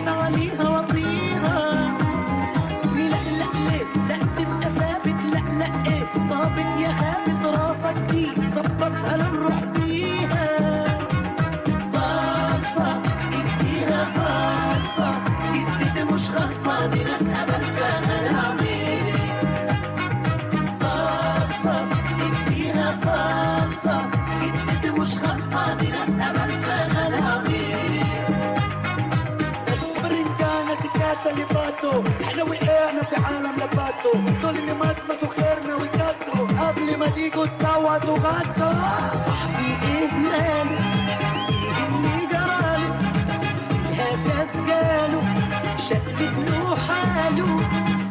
اكيد عليها وطيها. لا لا ليه لا تبقى ثابت، لا لا ايه ظابط يا خابط راسك دي ظبطها لنروح بيها. صلصة اديها صلصة جدتي مش خالصة دي ناس أبرزة هنعمل. صلصة اديها صلصة جدتي مش خالصة دي ناس أبرزة هنعمل. برنجانة سكاتة اللي فاتوا احنا وقعنا في عالم لفاتو، دول اللي ما اثبتوا خيرنا وكاتوا قبل ما تيجوا تصوتوا غاتوا. صاحبي ايه ماله ايه اللي جراله الاسد جاله شقلب له حاله.